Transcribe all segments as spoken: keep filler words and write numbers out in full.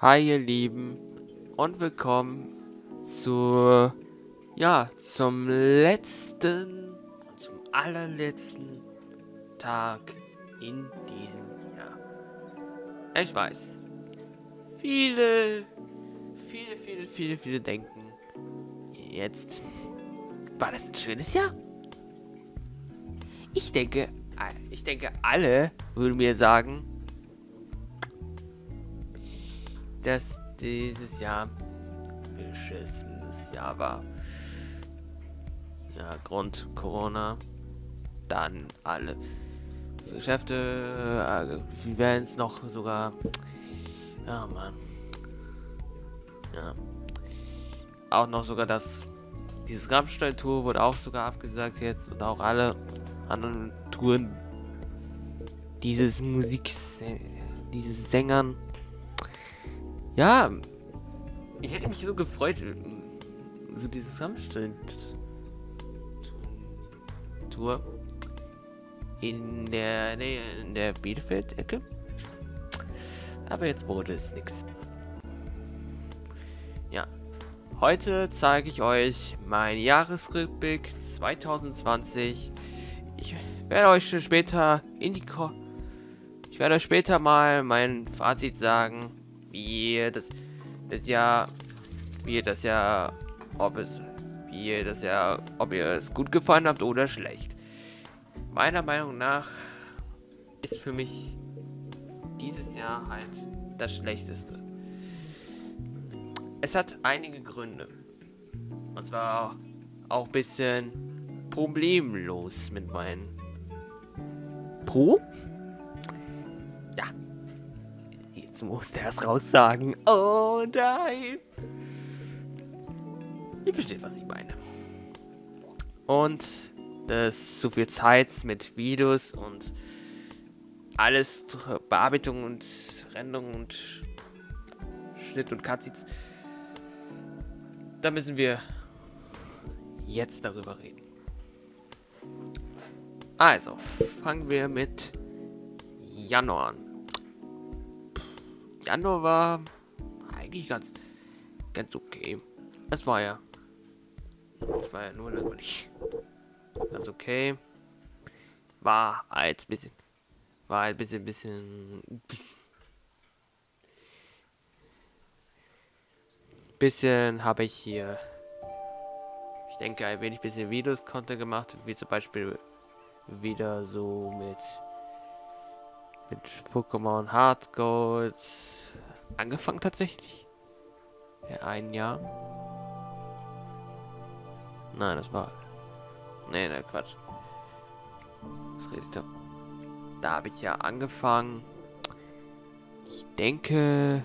Hi ihr Lieben und willkommen zur, ja, zum letzten, zum allerletzten Tag in diesem Jahr. Ich weiß, viele, viele, viele, viele, viele denken, jetzt war das ein schönes Jahr. Ich denke, ich denke, alle würden mir sagen, dass dieses Jahr ein beschissenes Jahr war. Ja, Grund Corona, dann alle Geschäfte, äh, Events noch sogar. Ja, Mann. Ja. Auch noch sogar das, dieses Rammstein-Tour wurde auch sogar abgesagt jetzt und auch alle anderen Touren dieses Musik, dieses Sängern. Ja, ich hätte mich so gefreut, so dieses Rammstein-Tour in der Nähe, in der Bielefeld-Ecke. Aber jetzt wurde es nichts. Ja, heute zeige ich euch mein Jahresrückblick zwanzig zwanzig. Ich werde euch später in die Ko ich werde euch später mal mein Fazit sagen, wie ihr das das Jahr, wie ihr das Jahr, ob es, wie ihr das Jahr, ob ihr es gut gefallen habt oder schlecht. Meiner Meinung nach ist für mich dieses Jahr halt das Schlechteste. Es hat einige Gründe. Und zwar auch ein bisschen problemlos mit meinen Pro? Ja. Jetzt muss der es raussagen. Oh nein. Ihr versteht, was ich meine. Und das zu viel Zeit mit Videos und alles zur Bearbeitung und Rendung und Schnitt und Cutscenes. Da müssen wir jetzt darüber reden. Also, fangen wir mit Januar an. Januar war eigentlich ganz, ganz okay. Es war ja, es war ja nur langweilig. Ganz okay. War halt ein bisschen, war halt ein bisschen, bisschen, bisschen, bisschen habe ich hier, ich denke, ein wenig bisschen Videos Content gemacht, wie zum Beispiel wieder so mit mit Pokémon Heart Gold angefangen tatsächlich. Ja, ein Jahr. Nein, das war. Nee, ne, Quatsch. Was rede ich da? Da habe ich ja angefangen. Ich denke.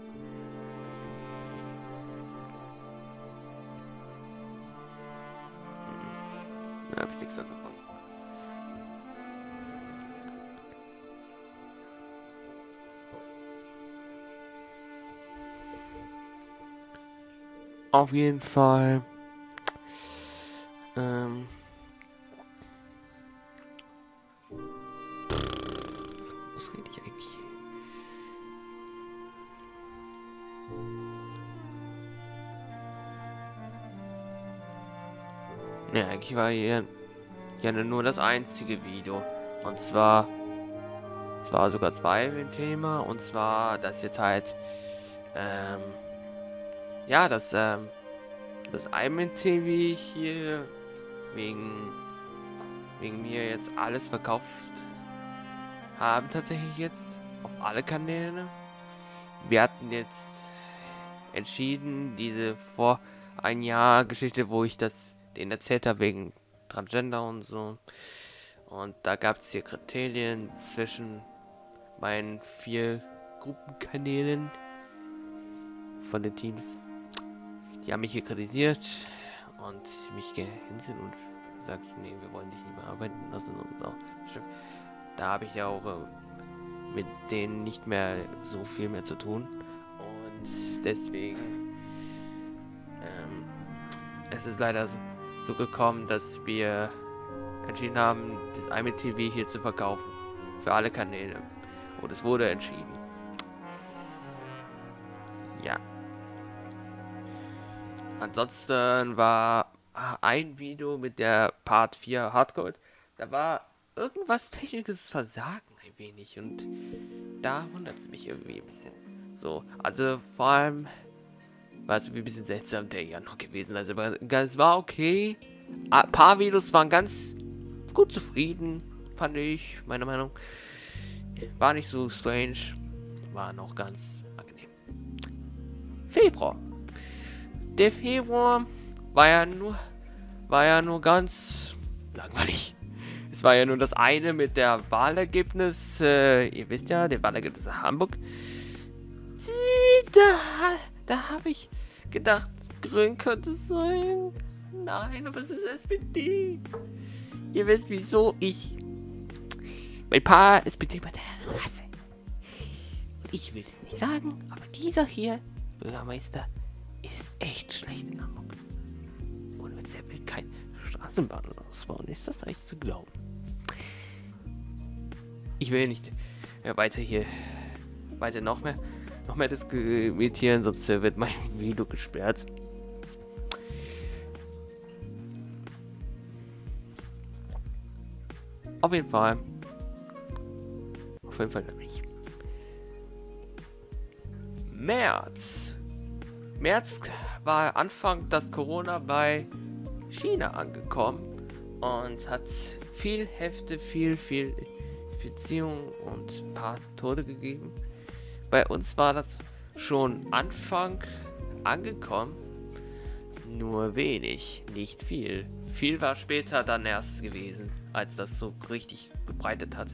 Hm, da habe ich nichts angefangen. Auf jeden Fall. Ähm. Was rede ich eigentlich? Ne, eigentlich war hier ja nur das einzige Video. Und zwar. Es war sogar zwei im Thema. Und zwar, dass jetzt halt. Ähm. Ja, das, ähm. Das IMT V hier wegen wegen mir jetzt alles verkauft haben tatsächlich jetzt auf alle Kanäle. Wir hatten jetzt entschieden, diese vor ein Jahr Geschichte, wo ich das den erzählt habe wegen Transgender und so. Und da gab es hier Kriterien zwischen meinen vier Gruppenkanälen von den Teams. Die haben mich hier kritisiert und mich gehänselt und gesagt, nee, wir wollen dich nicht mehr arbeiten lassen und auch. Da habe ich ja auch äh, mit denen nicht mehr so viel mehr zu tun und deswegen ähm, es ist leider so, so gekommen, dass wir entschieden haben, das I M T V hier zu verkaufen für alle Kanäle und es wurde entschieden. Ja. Ansonsten war ein Video mit der Part vier Hardcore. Da war irgendwas technisches Versagen ein wenig und da wundert es mich irgendwie ein bisschen. So, also vor allem war es irgendwie ein bisschen seltsam der Januar gewesen. Also es war okay. Ein paar Videos waren ganz gut zufrieden, fand ich, meiner Meinung. War nicht so strange, war noch ganz angenehm. Februar. Der Februar war ja nur, war ja nur ganz langweilig. Es war ja nur das eine mit der Wahlergebnis, äh, ihr wisst ja, der Wahlergebnis in Hamburg. Da, da habe ich gedacht, Grün könnte es sein. Nein, aber es ist S P D. Ihr wisst, wieso ich ein paar S P D-Parteien hasse. Ich will es nicht sagen, aber dieser hier, Bürgermeister, ist echt schlecht in Hamburg. Und wenn der will keine Straßenbahn ausbauen, ist das eigentlich zu glauben. Ich will nicht äh, weiter hier, weiter noch mehr, noch mehr diskutieren, sonst äh, wird mein Video gesperrt. Auf jeden Fall. Auf jeden Fall nicht. März. März war Anfang, dass Corona bei China angekommen und hat viel Hefte, viel, viel Infizierung und ein paar Tote gegeben. Bei uns war das schon Anfang angekommen, nur wenig, nicht viel. Viel war später dann erst gewesen, als das so richtig gebreitet hat.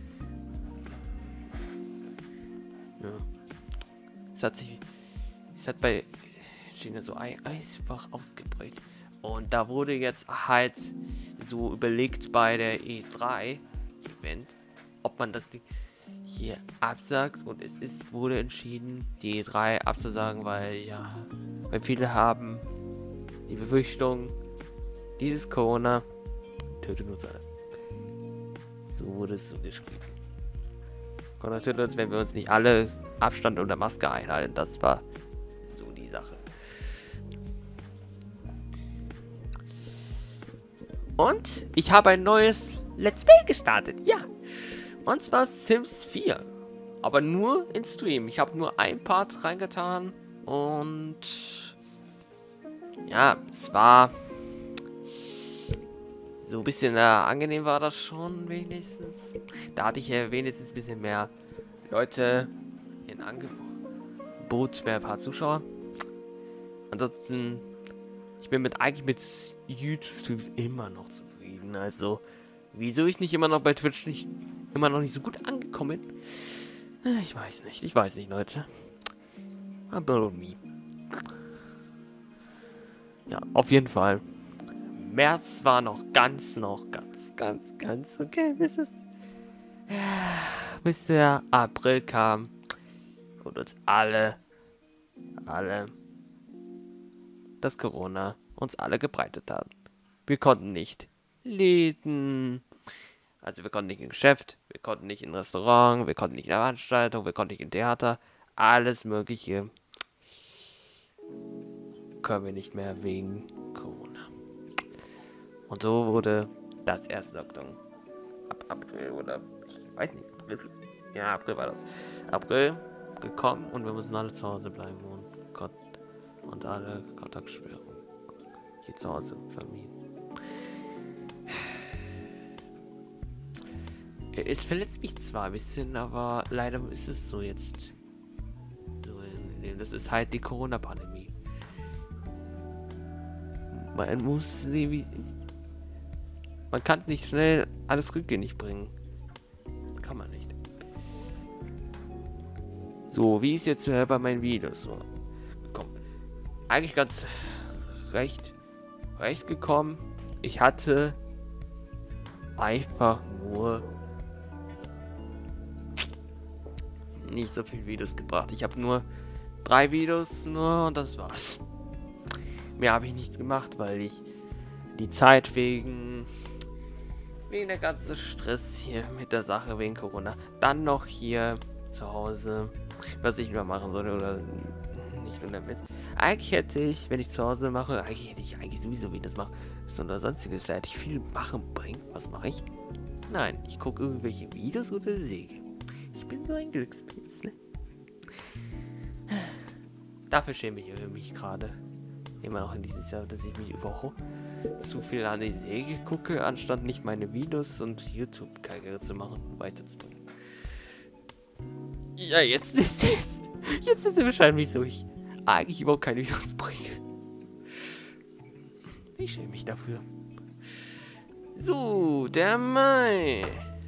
Ja. Es hat sich, es hat bei China so einfach ausgebreitet. Und da wurde jetzt halt so überlegt bei der E drei Event, ob man das hier absagt. Und es ist, wurde entschieden, die E drei abzusagen, weil ja, weil viele haben die Befürchtung, dieses Corona tötet uns alle. So wurde es so geschrieben. Corona tötet uns, wenn wir uns nicht alle Abstand unter Maske einhalten. Das war so die Sache. Und ich habe ein neues Let's Play gestartet. Ja. Und zwar Sims vier. Aber nur in Stream. Ich habe nur ein Part reingetan. Und ja, es war so ein bisschen äh, angenehm war das schon wenigstens. Da hatte ich ja wenigstens ein bisschen mehr Leute in Angebot, mehr ein paar Zuschauer. Ansonsten, ich bin mit eigentlich mit YouTube immer noch zufrieden. Also, wieso ich nicht immer noch bei Twitch nicht immer noch nicht so gut angekommen bin, ich weiß nicht. Ich weiß nicht, Leute. About me. Ja, auf jeden Fall. März war noch ganz, noch ganz, ganz, ganz okay, bis es, bis der April kam und uns alle, alle, das Corona uns alle gebreitet hat. Wir konnten nicht Läden, also wir konnten nicht im Geschäft, wir konnten nicht in Restaurant, wir konnten nicht in der Veranstaltung, wir konnten nicht im Theater, alles Mögliche können wir nicht mehr wegen Corona. Und so wurde das erste Lockdown ab April oder ich weiß nicht, April, ja April war das, April gekommen und wir mussten alle zu Hause bleiben und Gott und alle Kontaktsperrung hier zu Hause vermieden. Es verletzt mich zwar ein bisschen, aber leider ist es so jetzt. Das ist halt die Corona-Pandemie. Man muss sehen, wie es ist. Man kann es nicht schnell alles rückgängig bringen. Kann man nicht. So, wie ist jetzt äh, bei meinen Videos so gekommen? Eigentlich ganz recht, recht gekommen. Ich hatte einfach nur nicht so viele Videos gebracht. Ich habe nur drei Videos nur und das war's. Mehr habe ich nicht gemacht, weil ich die Zeit wegen wegen der ganzen Stress hier mit der Sache wegen Corona, dann noch hier zu Hause, was ich mal machen sollte oder tun damit. Eigentlich hätte ich, wenn ich zu Hause mache, eigentlich hätte ich eigentlich sowieso Videos machen oder sonstiges. Da hätte ich viel machen bringen. Was mache ich? Nein, ich gucke irgendwelche Videos oder Säge. Ich bin so ein Glückspilz, ne? Dafür schäme ich mich gerade. Immer noch in dieses Jahr, dass ich mich überhaupt zu viel an die Säge gucke, anstatt nicht meine Videos und YouTube-Karriere zu machen, weiterzubringen. Ja, jetzt ist es. Jetzt ist es wahrscheinlich so, ich eigentlich überhaupt keine Videos bringe. Ich schäme mich dafür. So, der Mai.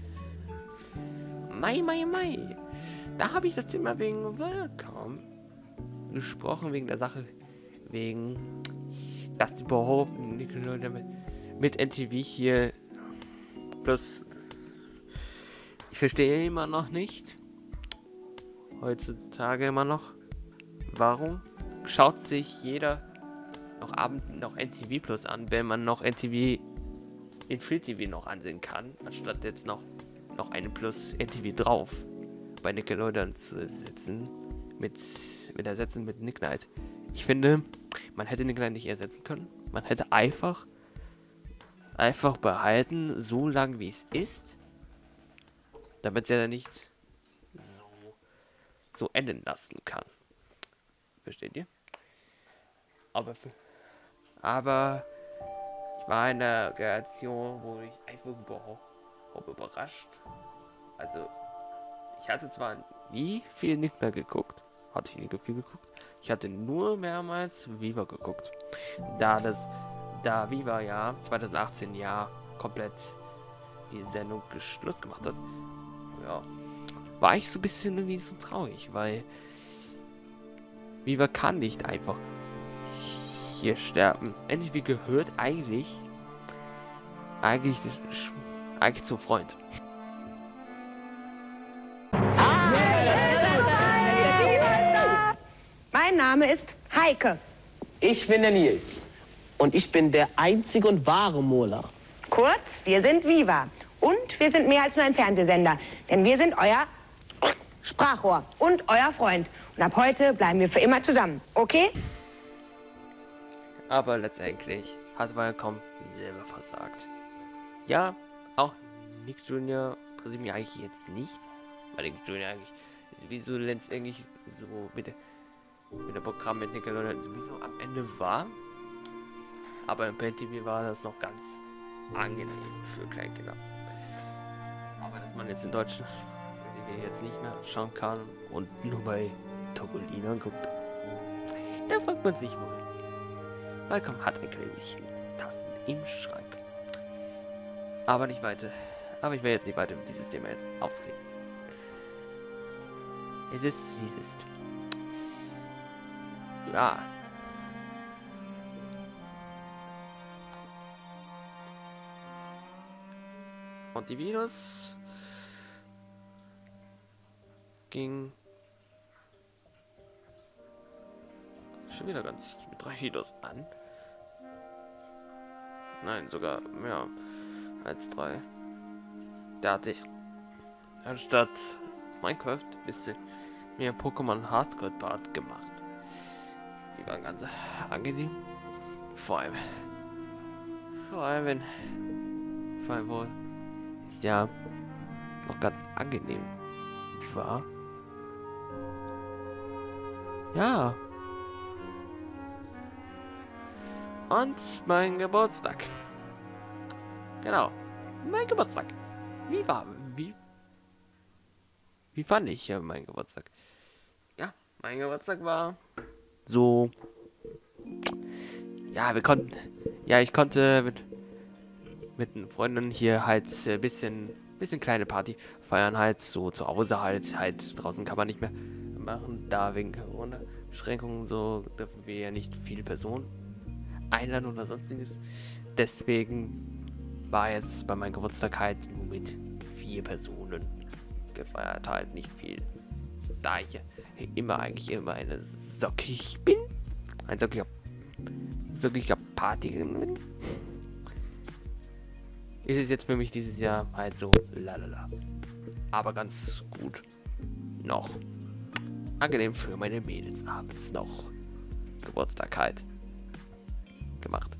Mai, Mai, Mai. Da habe ich das Thema wegen Welcome gesprochen, wegen der Sache, wegen das überhaupt mit, mit N T V hier. Plus, das, ich verstehe immer noch nicht, heutzutage immer noch, warum schaut sich jeder noch abends noch N T V Plus an, wenn man noch N T V in Free T V noch ansehen kann, anstatt jetzt noch noch eine Plus N T V drauf bei Nickelodeon zu setzen, mit mit ersetzen mit Nick Knight. Ich finde, man hätte Nick Knight nicht ersetzen können. Man hätte einfach einfach behalten, so lang wie es ist, damit es ja nicht so so enden lassen kann. Versteht ihr? Aber für, aber ich war in der Generation, wo ich einfach überhaupt überrascht. Also, ich hatte zwar nie viel nicht mehr geguckt, hatte ich nie viel geguckt. Ich hatte nur mehrmals Viva geguckt. Da das, da Viva ja zwanzig achtzehn ja komplett die Sendung Schluss gemacht hat, ja, war ich so ein bisschen irgendwie so traurig, weil Viva kann nicht einfach hier sterben. N T V gehört eigentlich eigentlich eigentlich zum Freund. Mein Name ist Heike. Ich bin der Nils. Und ich bin der einzige und wahre Mola. Kurz, wir sind Viva. Und wir sind mehr als nur ein Fernsehsender. Denn wir sind euer Sprachrohr und euer Freund. Und ab heute bleiben wir für immer zusammen. Okay? Aber letztendlich hat Welcome selber versagt. Ja, auch Nick Junior interessiert mich eigentlich jetzt nicht. Weil Nick Junior eigentlich sowieso letztendlich so mit der mit dem Programm mit Nickelodeon sowieso am Ende war. Aber im P T V war das noch ganz angenehm für Kleinkinder. Aber dass man jetzt in Deutschland jetzt nicht mehr schauen kann und nur bei Topolino guckt, da fragt man sich wohl. Welcome hat eigentlich Tassen im Schrank. Aber nicht weiter. Aber ich will jetzt nicht weiter mit dieses Thema jetzt ausreden. Es ist, wie es ist. Ja. Und die Videos ging schon wieder ganz mit drei Videos an. Nein, sogar mehr als drei. Da hatte ich anstatt Minecraft ein bisschen mehr Pokémon Hardcore Part gemacht. Die waren ganz angenehm. Vor allem. Vor allem, wenn. Vor allem, wo es ja noch ganz angenehm war. Ja. Und mein Geburtstag. Genau. Mein Geburtstag. Wie war. Wie. Wie fand ich ja mein Geburtstag? Ja, mein Geburtstag war. So. Ja, wir konnten. Ja, ich konnte mit. Mit den Freunden hier halt ein bisschen. Bisschen kleine Party feiern halt. So zu Hause halt. Halt draußen kann man nicht mehr machen. Da wegen Corona-Beschränkungen so dürfen wir ja nicht viele Personen einladen oder sonstiges. Deswegen war jetzt bei meinem Geburtstag halt nur mit vier Personen gefeiert, halt nicht viel. Da ich immer eigentlich immer eine sockig bin, ein sockiger, sockiger Party bin, ist es jetzt für mich dieses Jahr halt so lalala. Aber ganz gut. Noch. Angenehm für meine Mädels abends noch. Geburtstag halt gemacht.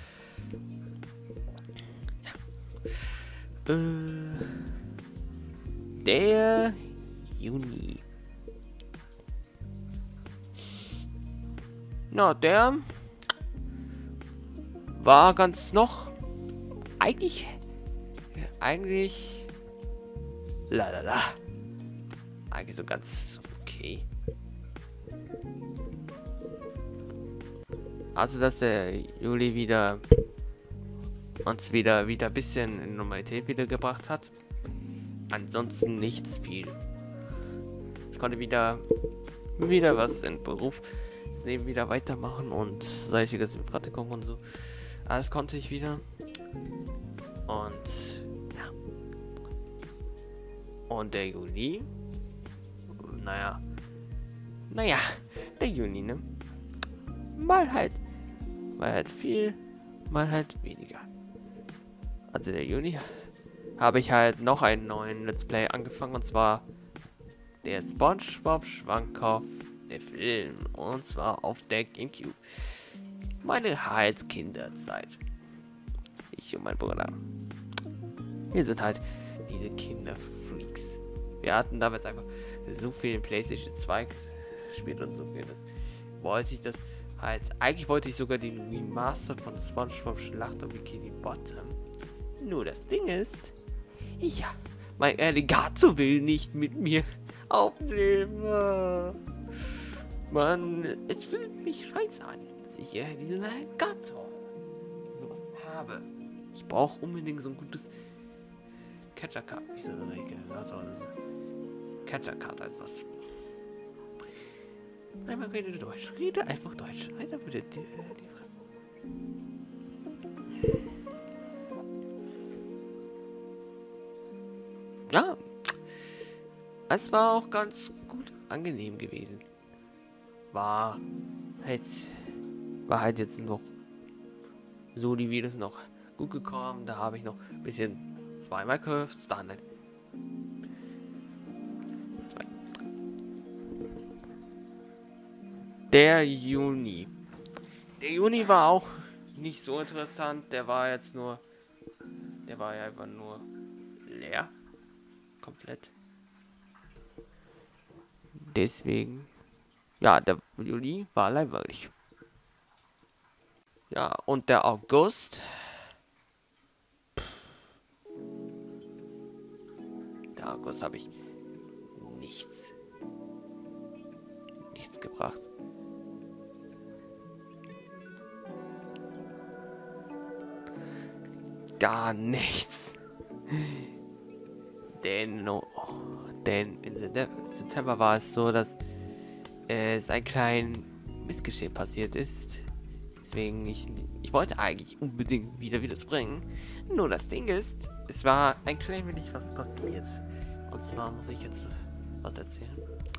Ja. Äh, der Juni. Na, der war ganz noch eigentlich eigentlich la la la eigentlich so ganz okay. Also, dass der Juli wieder uns wieder wieder ein bisschen in Normalität wiedergebracht hat. Ansonsten nichts viel. Ich konnte wieder wieder was in Beruf Leben wieder weitermachen und solches Praktikum und so. Alles konnte ich wieder. Und ja. Und der Juli. Naja. Naja, der Juni, ne? Mal halt. Mal halt viel, mal halt weniger. Also der Juni habe ich halt noch einen neuen Let's Play angefangen, und zwar der SpongeBob Schwammkopf, der Film, und zwar auf der GameCube. Meine halt Kinderzeit. Ich und mein Bruder. Wir sind halt diese Kinderfreaks. Wir hatten damals einfach so viel in PlayStation zwei gespielt und so viel. Das wollte ich das halt. Eigentlich wollte ich sogar den Remaster von SpongeBob Schlacht auf Bikini Bottom. Nur das Ding ist, ja, mein Alligator will nicht mit mir aufnehmen. Mann, es fühlt mich scheiße an, dass ich äh, diesen Alligator sowas habe. Ich brauche unbedingt so ein gutes Catcher-Card. Wieso so Alligator? Catcher-Card heißt das. Einmal rede Deutsch. Rede einfach Deutsch. Alter, bitte die, die Fresse. Ja, es war auch ganz gut angenehm gewesen. War halt, war halt jetzt noch so die Videos noch gut gekommen. Da habe ich noch ein bisschen zwei Minecrafts, dann halt zwei. Der Juni. Der Juni war auch nicht so interessant. Der war jetzt nur, der war ja einfach nur leer. Komplett. Deswegen, ja, der Juli war langweilig. Ja, und der August. Der August habe ich nichts. Nichts gebracht. Gar nichts. Denn, oh, denn im September war es so, dass es ein kleines Missgeschehen passiert ist. Deswegen, ich, ich wollte eigentlich unbedingt wieder Videos bringen. Nur das Ding ist, es war ein klein wenig was passiert. Und zwar muss ich jetzt was erzählen.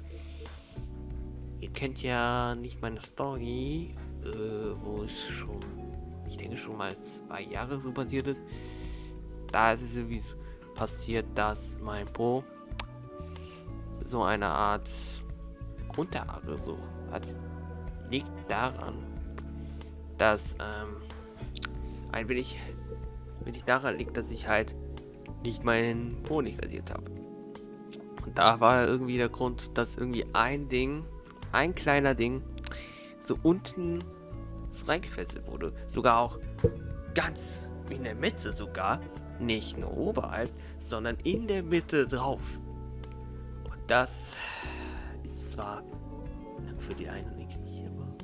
Ihr kennt ja nicht meine Story, äh, wo es schon, ich denke schon mal zwei Jahre so passiert ist. Da ist es irgendwie so passiert, dass mein Bro so eine Art Unterarme so hat. Liegt daran, dass ähm, ein wenig, wenig daran liegt, dass ich halt nicht meinen Po nicht rasiert habe. Und da war irgendwie der Grund, dass irgendwie ein Ding, ein kleiner Ding, so unten so reingefesselt wurde. Sogar auch ganz in der Mitte sogar. Nicht nur oberhalb, sondern in der Mitte drauf. Und das ist zwar für die einen nicht hier, aber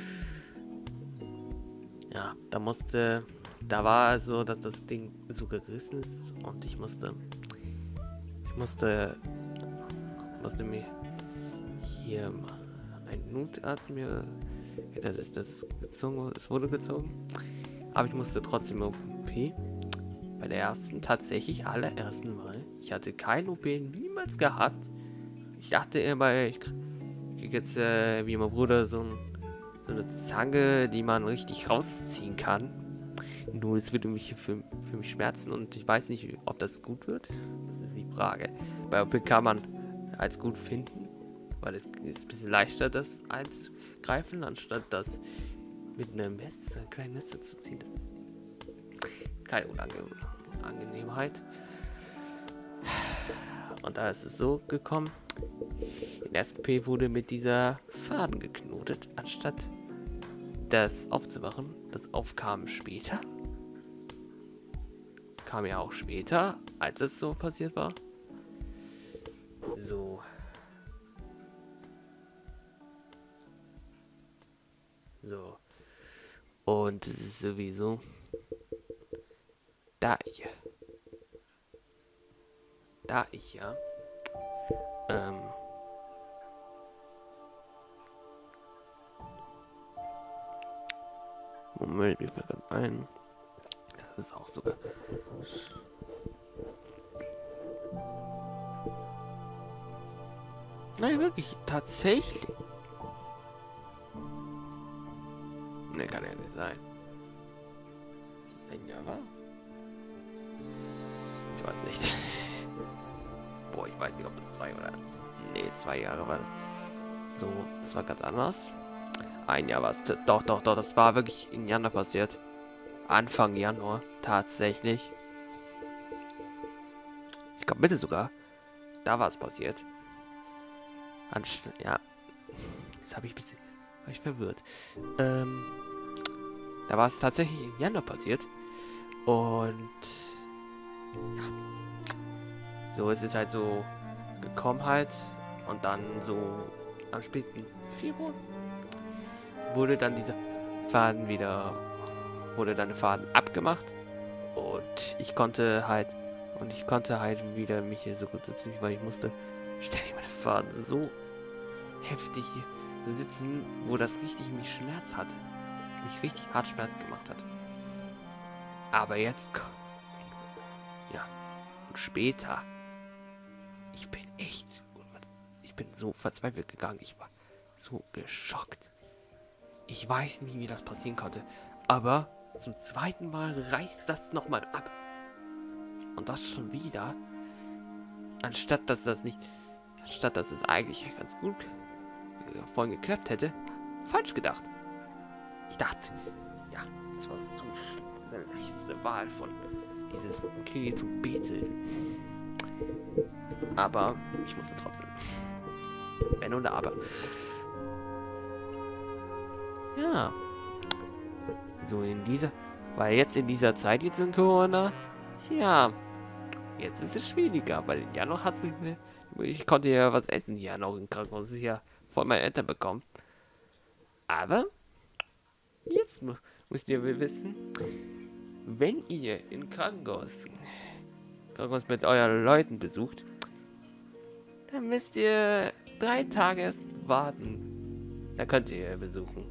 ja, da musste, da war es so, dass das Ding so gerissen ist und ich musste, ich musste, musste mir hier ein Notarzt mir, das ist das gezogen, es wurde gezogen, aber ich musste trotzdem O P. Bei der ersten, tatsächlich allerersten Mal. Ich hatte kein O P niemals gehabt. Ich dachte immer, ich kriege jetzt äh, wie mein Bruder so, ein, so eine Zange, die man richtig rausziehen kann. Nur es würde mich für, für mich schmerzen und ich weiß nicht, ob das gut wird. Das ist die Frage. Bei O P kann man als gut finden, weil es ist ein bisschen leichter, das als greifen, anstatt das mit einem Messer, kleinen Messer zu ziehen. Das ist keine Unangenehmheit. Und da ist es so gekommen, in S P wurde mit dieser Faden geknotet, anstatt das aufzumachen. Das aufkam später. Kam ja auch später, als es so passiert war. So. So. Und es ist sowieso da ich da ich ja ähm Moment, mir fällt gerade ein, das ist auch sogar nein, wirklich, tatsächlich. Ne, kann ja nicht sein. Ein Jahr war? Ich weiß nicht. Boah, ich weiß nicht, ob es zwei oder... Ne, zwei Jahre war das. So, das war ganz anders. Ein Jahr war es. Doch, doch, doch, das war wirklich im Januar passiert. Anfang Januar, tatsächlich. Ich glaube, Mitte sogar. Da war es passiert. Anst ja. Jetzt habe ich ein bisschen... War ich verwirrt. Ähm... Da war es tatsächlich im Januar passiert. Und ja. So ist es halt so gekommen halt. Und dann so am späten Februar wurde dann dieser Faden wieder, wurde dann der Faden abgemacht. Und ich konnte halt, und ich konnte halt wieder mich hier so gut sitzen, weil ich musste ständig meine Faden so heftig hier sitzen, wo das richtig mich schmerzt hat. Mich richtig hart Schmerz gemacht hat. Aber jetzt, ja, und später, ich bin echt, ich bin so verzweifelt gegangen, ich war so geschockt. Ich weiß nie, wie das passieren konnte, aber zum zweiten Mal reißt das nochmal ab. Und das schon wieder, anstatt dass das nicht, anstatt dass es eigentlich ganz gut vorhin geklappt hätte, falsch gedacht. Ich dachte, ja, das war so eine leichte Wahl von dieses Knie zu Bethel. Aber ich musste trotzdem. Wenn und aber. Ja. So in dieser, weil jetzt in dieser Zeit jetzt in Corona, tja, jetzt ist es schwieriger, weil ja noch hast du, ich konnte ja was essen hier noch im Krankenhaus, ist ja von meinen Eltern bekommen. Aber jetzt mu müsst ihr wissen, wenn ihr in Krankenhaus, Krankenhaus mit euren Leuten besucht, dann müsst ihr drei Tage erst warten. Da könnt ihr besuchen.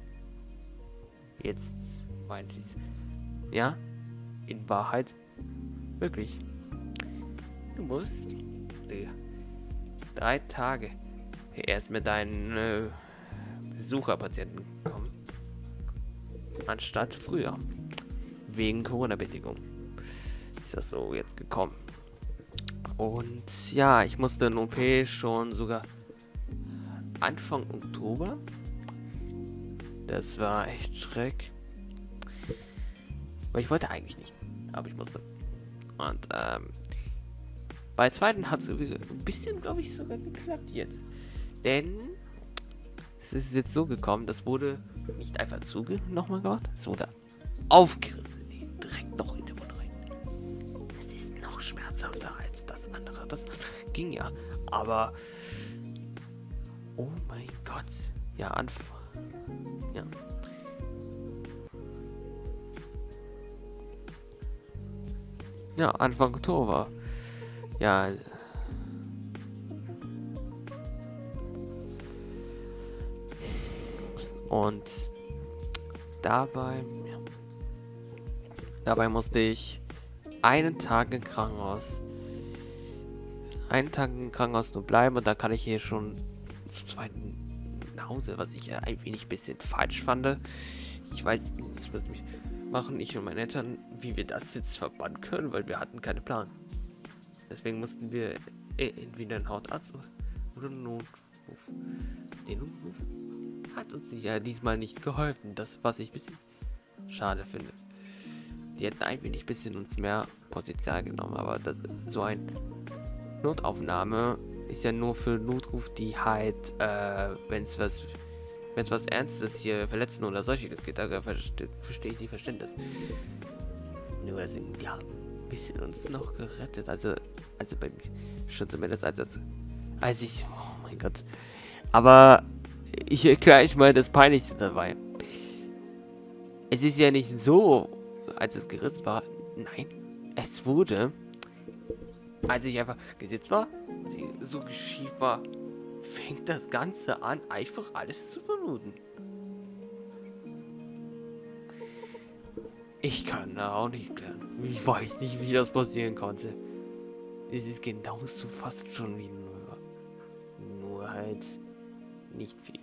Jetzt meint ich, ja, in Wahrheit, wirklich. Du musst äh, drei Tage erst mit deinen äh, Besucherpatienten kommen. Anstatt früher. Wegen Corona-Bedingungen ist das so jetzt gekommen. Und ja, ich musste in O P schon sogar Anfang Oktober. Das war echt schreck. Weil ich wollte eigentlich nicht. Aber ich musste. Und ähm, bei zweiten hat es ein bisschen, glaube ich, sogar geklappt jetzt. Denn es ist jetzt so gekommen, das wurde nicht einfach zuge nochmal gemacht, es wurde aufgerissen, nee, direkt noch in den Mund rein. Es ist noch schmerzhafter als das andere. Das ging ja, aber oh mein Gott, ja, Anfang, ja. Ja, Anfang Oktober. Ja. Und dabei, ja, dabei musste ich einen Tag im Krankenhaus, einen Tag im Krankenhaus nur bleiben und dann kann ich hier schon zum zweiten nach Hause, was ich ein wenig bisschen falsch fand. Ich weiß nicht, was mich machen, ich und meine Eltern, wie wir das jetzt verbannen können, weil wir hatten keinen Plan. Deswegen mussten wir entweder einen Hautarzt oder einen Notruf. Den Notruf hat uns ja diesmal nicht geholfen. Das, was ich ein bisschen schade finde. Die hätten ein wenig bisschen uns mehr Potenzial genommen, aber das, so ein Notaufnahme ist ja nur für Notruf, die halt, äh, wenn es was, wenn es was Ernstes hier verletzen oder solches geht, da verstehe versteh ich nicht Verständnis. Nur sind die haben ein bisschen uns noch gerettet, also, also bei mir schon zumindest als, als, als ich, oh mein Gott, aber ich erkläre euch mal das Peinlichste dabei. Es ist ja nicht so, als es gerissen war, nein, es wurde, als ich einfach gesetzt war, so schief war, fängt das Ganze an, einfach alles zu vermuten. Ich kann da auch nicht klären. Ich weiß nicht, wie das passieren konnte. Es ist genauso fast schon wie nur, nur halt nicht viel.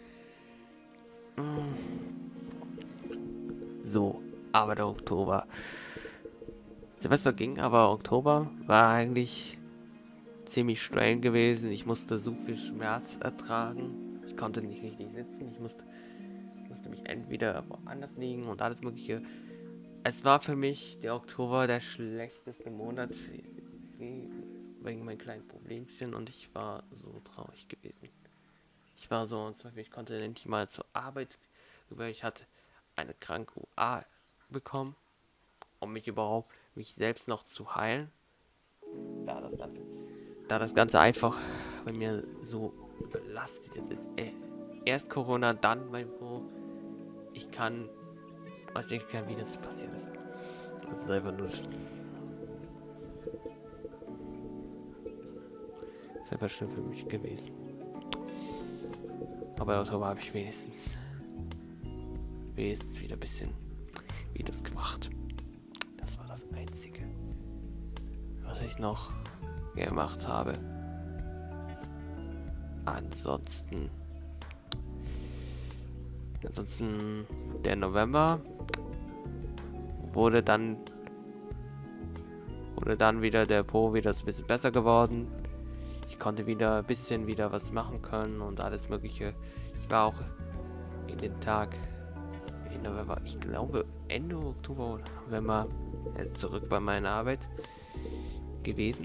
So, aber der Oktober. Silvester ging, aber Oktober war eigentlich ziemlich streng gewesen. Ich musste so viel Schmerz ertragen. Ich konnte nicht richtig sitzen. Ich musste, musste mich entweder woanders liegen und alles Mögliche. Es war für mich der Oktober der schlechteste Monat wegen meinen kleinen Problemchen und ich war so traurig gewesen. Ich war so, und zwar, ich konnte nicht mal zur Arbeit, weil ich hatte eine kranke U A bekommen, um mich überhaupt, mich selbst noch zu heilen. Da das Ganze, da das Ganze einfach bei mir so belastet jetzt ist. Äh, erst Corona, dann mein Pro. Ich kann, ich denke gar nicht, wie das passiert ist. Das ist einfach nur, das ist einfach schön für mich gewesen. Aber darüber habe ich wenigstens, wenigstens wieder ein bisschen Videos gemacht. Das war das Einzige, was ich noch gemacht habe. Ansonsten, ansonsten der November wurde dann, wurde dann wieder der Po wieder so ein bisschen besser geworden. Ich konnte wieder ein bisschen wieder was machen können und alles Mögliche. Ich war auch in den Tag in November, ich glaube Ende Oktober oder November, erst zurück bei meiner Arbeit gewesen.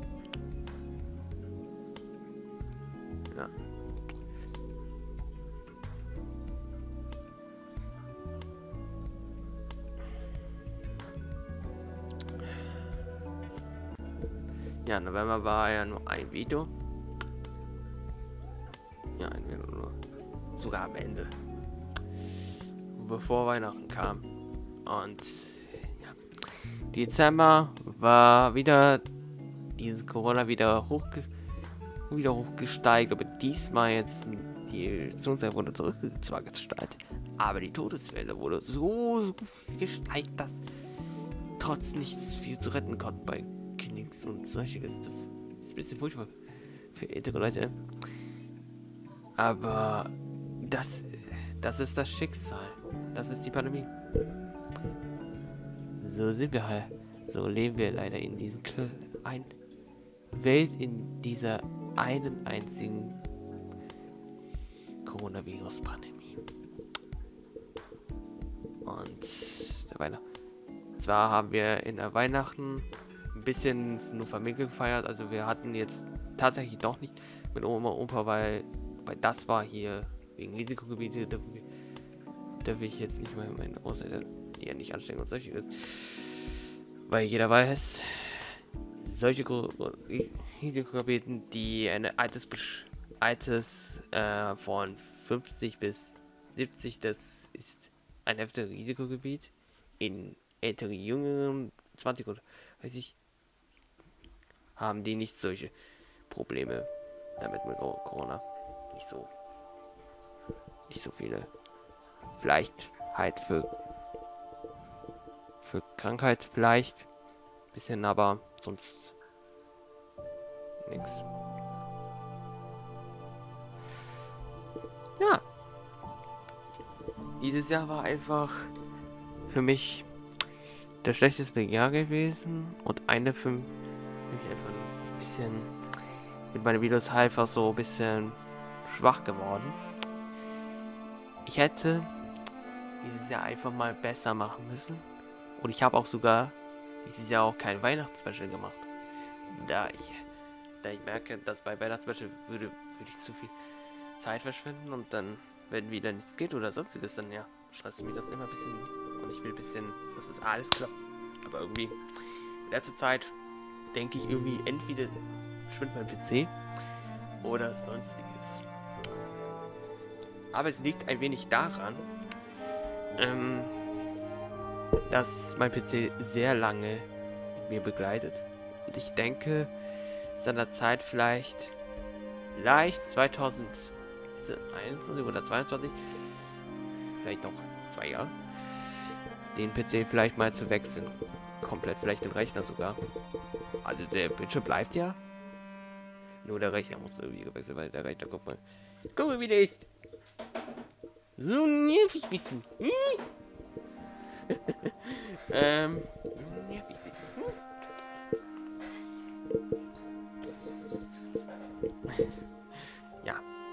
Ja. Ja, November war ja nur ein Video. Ja, ein Video nur. Sogar am Ende. Bevor Weihnachten kam. Und ja. Dezember war wieder dieses Corona wieder hochge wieder hochgesteigt, aber diesmal jetzt die Infektionszeit wurde zurück, zwar gesteigt, aber die Todeswelle wurde so, so viel gesteigt, dass trotz nichts viel zu retten konnte bei Knigs und solches. Das ist ein bisschen furchtbar für ältere Leute. Aber das, das ist das Schicksal. Das ist die Pandemie. So sind wir halt. So leben wir leider in diesem kleinen Welt, in dieser einen einzigen Coronavirus-Pandemie. Und der Weihnachten. Zwar haben wir in der Weihnachten ein bisschen nur Familie gefeiert, also wir hatten jetzt tatsächlich doch nicht mit Oma und Opa, weil, weil das war hier wegen Risikogebiete, da darf ich jetzt nicht mal meine Großeltern, die ja nicht anstecken und solche ist, weil jeder weiß, solche Risikogebieten, die eine Alters, Alters äh, von fünfzig bis siebzig, das ist ein heftiges Risikogebiet. In ältere, jüngeren, zwanzig oder weiß ich, haben die nicht solche Probleme damit mit Corona. Nicht so, nicht so viele. Vielleicht halt für, für Krankheit vielleicht bisschen, aber sonst nichts. Ja. Dieses Jahr war einfach für mich das schlechteste Jahr gewesen und eine für mich einfach ein bisschen mit meinen Videos einfach so ein bisschen schwach geworden. ich hätte dieses Jahr einfach mal besser machen müssen. Und ich habe auch sogar dieses Jahr auch kein Weihnachtsspecial gemacht. Da ich, da ich merke, dass bei Weihnachtsspecial würde, würde ich zu viel Zeit verschwenden und dann, wenn wieder nichts geht oder sonstiges, dann ja, stresst mich das immer ein bisschen und ich will ein bisschen, dass es alles klappt. Aber irgendwie, in letzter Zeit denke ich irgendwie, entweder schwindet mein P C oder sonstiges. Aber es liegt ein wenig daran, ähm, dass mein P C sehr lange mit mir begleitet. Und ich denke, seiner Zeit vielleicht, vielleicht zweitausendeinundzwanzig oder zweiundzwanzig, vielleicht noch zwei Jahre, den P C vielleicht mal zu wechseln. Komplett, vielleicht den Rechner sogar. Also der Bildschirm bleibt ja. Nur der Rechner muss irgendwie gewechselt, weil der Rechner, guck mal. Guck mal, wie der ist. So nervig bist du. Hm? ähm, nervig bist du. Hm? Ja.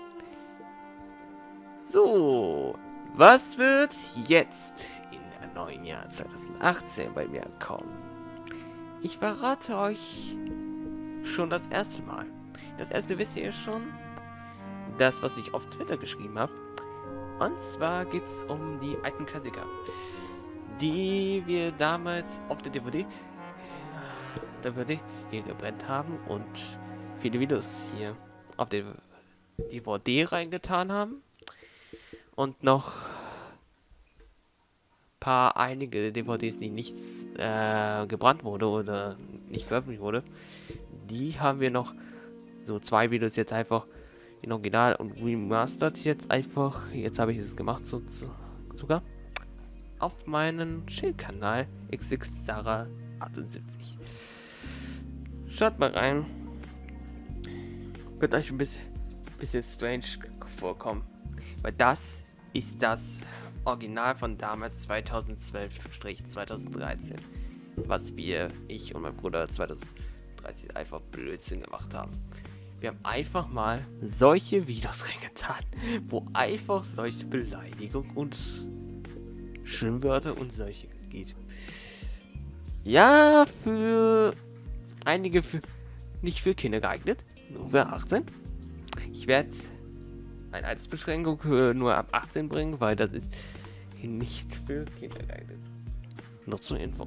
So, was wird jetzt in der neuen Jahr zweitausendachtzehn bei mir kommen? Ich verrate euch schon das erste Mal. Das erste wisst ihr schon. Das, was ich auf Twitter geschrieben habe. Und zwar geht es um die alten Klassiker, die wir damals auf der D V D, D V D hier gebrannt haben und viele Videos hier auf der D V D reingetan haben. Und noch paar einige D V Ds, die nicht äh, gebrannt wurde oder nicht veröffentlicht wurde, die haben wir noch, so zwei Videos jetzt einfach in Original und Remastered jetzt einfach, jetzt habe ich es gemacht so, so, sogar, auf meinen Chill-Kanal X X Sarah achtundsiebzig. Schaut mal rein. Wird euch ein bisschen, bisschen strange vorkommen, weil das ist das Original von damals zweitausendzwölf zweitausenddreizehn, was wir, ich und mein Bruder zweitausenddreizehn einfach Blödsinn gemacht haben. Wir haben einfach mal solche Videos reingetan, wo einfach solche Beleidigungen und Schimpfwörter und solches geht. Ja, für einige für nicht für Kinder geeignet, nur für achtzehn. Ich werde eine Altersbeschränkung nur ab achtzehn bringen, weil das ist nicht für Kinder geeignet. Noch zur Info.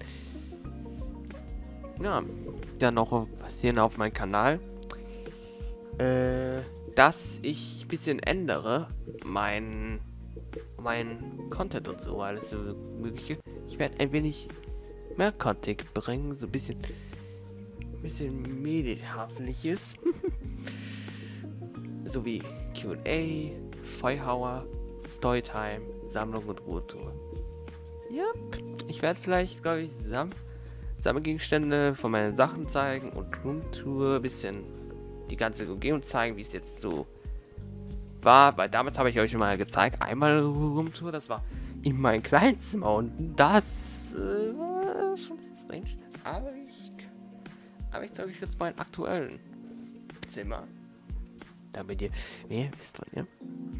Ja, dann noch passieren auf meinem Kanal, äh, dass ich ein bisschen ändere mein mein Content und so alles so mögliche. Ich werde ein wenig mehr Content bringen, so ein bisschen ein bisschen medienhaftliches. So wie Q und A, Feuerhauer, Storytime, Sammlung und Ruhetour. Ja, ich werde vielleicht, glaube ich, Sam Sammelgegenstände von meinen Sachen zeigen und Roomtour, ein bisschen die ganze Umgebung zeigen, wie es jetzt so war. Weil damals habe ich euch mal gezeigt, einmal Roomtour, das war in meinem Kleinzimmer und das äh, war schon ein bisschen strange. Aber ich, aber ich zeige euch jetzt meinen aktuellen Zimmer, damit ihr mehr wisst von ihr.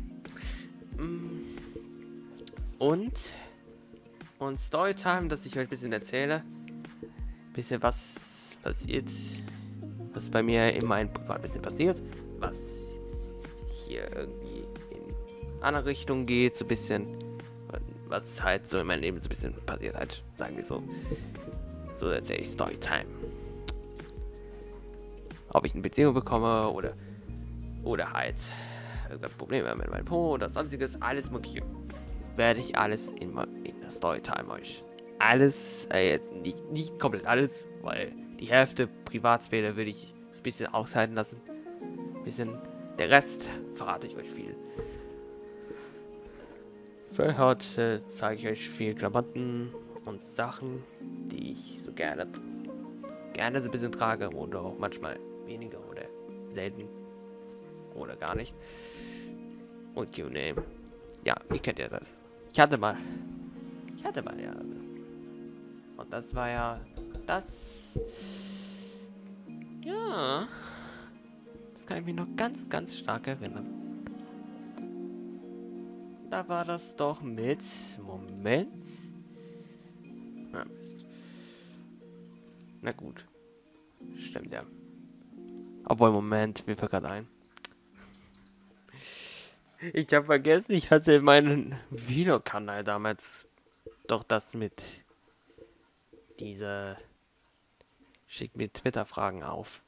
Und und Storytime, dass ich euch ein bisschen erzähle, ein bisschen was passiert, was bei mir in meinem Privat ein bisschen passiert, was hier irgendwie in andere Richtung geht, so ein bisschen, was halt so in meinem Leben so ein bisschen passiert halt, sagen wir so. So erzähle ich Storytime. Ob ich eine Beziehung bekomme oder oder halt irgendwas Probleme mit meinem Po oder sonstiges, alles mögliche, werde ich alles in, in der Storytime euch. Alles, äh, jetzt nicht, nicht komplett alles, weil die Hälfte Privatsphäre würde ich ein bisschen aushalten lassen. Ein bisschen, der Rest verrate ich euch viel. Für heute zeige ich euch viel Klamotten und Sachen, die ich so gerne, gerne so ein bisschen trage oder auch manchmal weniger oder selten oder gar nicht. Und Q und A. Ja, ihr kennt ja das. Ich hatte mal. Ich hatte mal ja das. Und das war ja. Das. Ja. Das kann ich mich noch ganz, ganz stark erinnern. da war das doch mit... Moment. Na, Mist. Na gut. Stimmt, ja. Obwohl, Moment, mir fällt gerade ein. Ich habe vergessen, ich hatte meinen Videokanal damals doch das mit dieser Schick mir Twitter-Fragen auf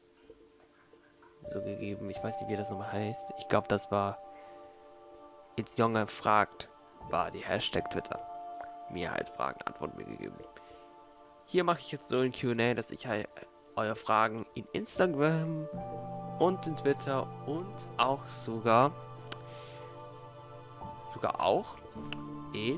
so gegeben. Ich weiß nicht, wie das nochmal heißt. Ich glaube, das war Jetzt Junge fragt, war die Hashtag Twitter. Mir halt Fragen, Antworten mir gegeben. Hier mache ich jetzt so ein Q und A, dass ich halt eure Fragen in Instagram und in Twitter und auch sogar sogar auch in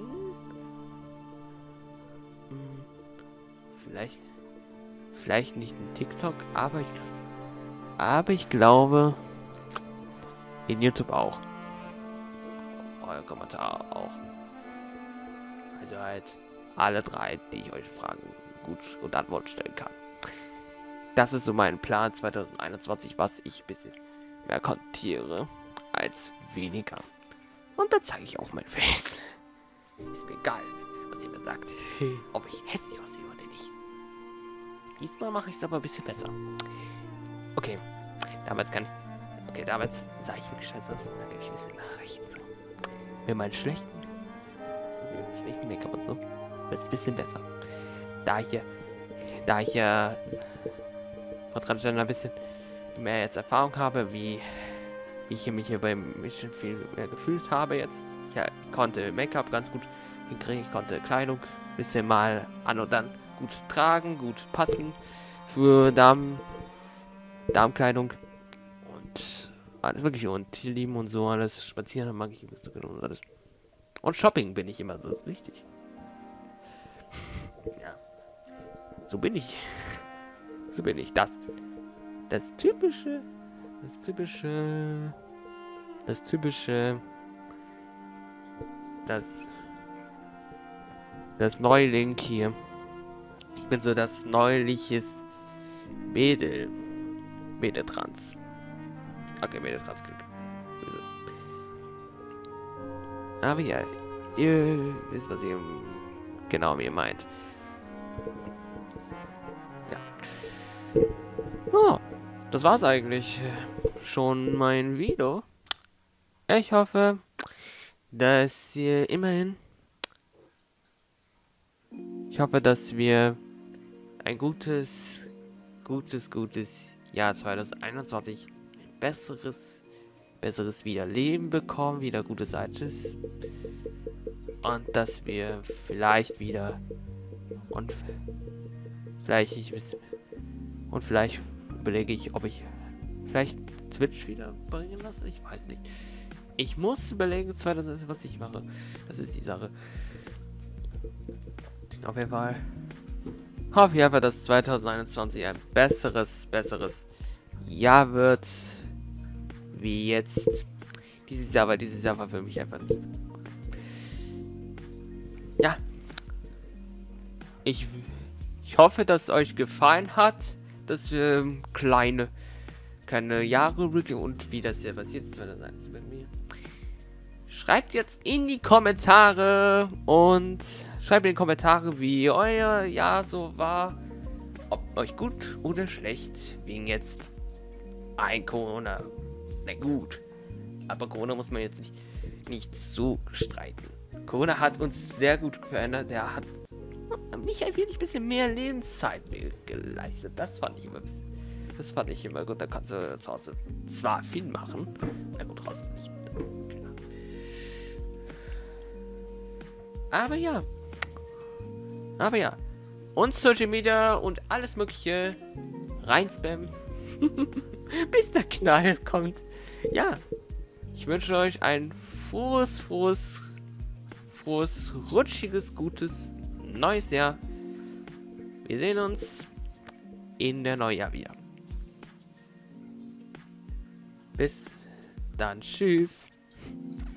hm, vielleicht vielleicht nicht in TikTok, aber ich aber ich glaube in YouTube auch. Euer Kommentar auch. Also halt alle drei, die ich euch Fragen gut und Antworten stellen kann. Das ist so mein Plan zwanzig einundzwanzig, was ich ein bisschen mehr kommentiere als weniger. Und da zeige ich auch mein Face. Ist mir egal, was ihr mir sagt. Ob ich hässlich aussehe oder nicht. Diesmal mache ich es aber ein bisschen besser. Okay, damals kann ich... Okay, damals sah ich wirklich scheiße aus. Dann gehe ich ein bisschen nach rechts. Mit meinen schlechten... Mit schlechten Make-up und so. Wird es ein bisschen besser. Da ich ja... Da ich ja... Von Transgender ein bisschen mehr jetzt Erfahrung habe, wie... Wie ich mich hier beim Mission viel mehr gefühlt habe jetzt. Ich ja, konnte Make-up ganz gut hinkriegen. Ich konnte Kleidung ein bisschen mal an und dann gut tragen, gut passen für Damen, Damenkleidung und alles wirklich und Tierlieben und so alles. Spazieren mag ich immer so genau und alles. Und Shopping bin ich immer so richtig. Ja, so bin ich. So bin ich. Das, das typische. Das typische... Das typische... Das... Das Neuling hier. Ich bin so das neuliches Mädel. Mädeltrans. Okay, Mädeltrans Glück. Aber ja, ihr wisst, was ihr genau mir meint. Ja. Oh. Das war's eigentlich schon mein Video. Ich hoffe, dass ihr immerhin... Ich hoffe, dass wir ein gutes, gutes, gutes Jahr zwanzig einundzwanzig, ein besseres, besseres Wiederleben bekommen, wieder gute Seiten. Und dass wir vielleicht wieder und vielleicht ich und vielleicht überlege ich, ob ich vielleicht Twitch wieder bringen lasse. Ich weiß nicht. Ich muss überlegen, was ich mache. Das ist die Sache. Auf jeden Fall hoffe ich einfach, dass zwanzig einundzwanzig ein besseres, besseres Jahr wird. Wie jetzt dieses Jahr, weil dieses Jahr war für mich einfach nicht. Ja. Ich, ich hoffe, dass es euch gefallen hat. Dass wir kleine, kleine Jahre rückblicken und wie das hier passiert ist, wenn das eigentlich bei mir. Schreibt jetzt in die Kommentare und schreibt in die Kommentare, wie euer Jahr so war. Ob euch gut oder schlecht, wegen jetzt ein Corona. Na gut, aber Corona muss man jetzt nicht, nicht so streiten. Corona hat uns sehr gut verändert. Der hat mich ein wenig bisschen mehr Lebenszeit geleistet. Das fand ich immer bisschen, das fand ich immer gut. Da kannst du zu Hause zwar viel machen, na gut, draußen nicht. Das ist klar. Aber ja. Aber ja. Und Social Media und alles mögliche reinspammen. Bis der Knall kommt. Ja. Ich wünsche euch ein frohes, frohes, frohes, rutschiges, gutes neues Jahr. Wir sehen uns in der Neujahr wieder. Bis dann. Tschüss.